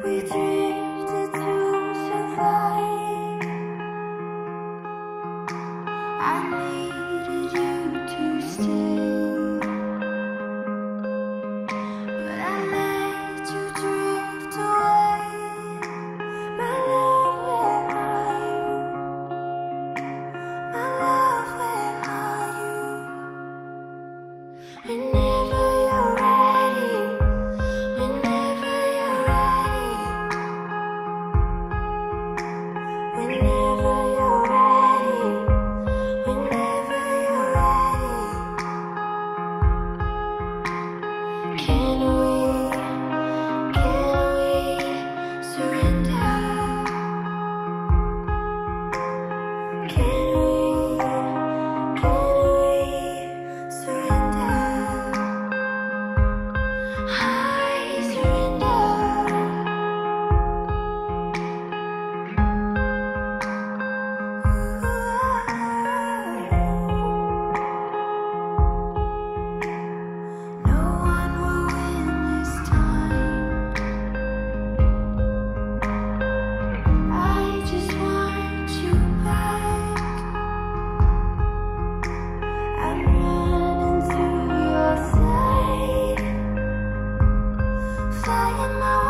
We drifted to survive. I needed you to stay, but I let you drift away. My love, where are you? My love, where are you? Whenever you're ready, whenever you're ready, whenever you're ready, whenever you're ready. Can we surrender? Can we surrender? I surrender. No one will win this time. I just want you back. I'm running to your side, flying my